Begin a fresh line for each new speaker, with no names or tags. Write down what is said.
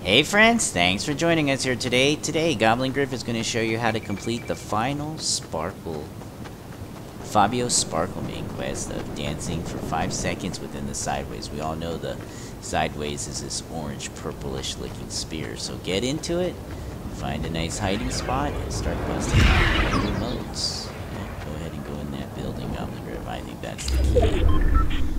Hey friends, thanks for joining us here today. Today, Goblin Griff is going to show you how to complete the final Fabio Sparklemane quest of dancing for 5 seconds within the sideways. We all know the sideways is this orange purplish looking spear. So get into it, find a nice hiding spot, and start busting out the little modes. Yeah, go ahead and go in that building, Goblin Griff. I think that's the key.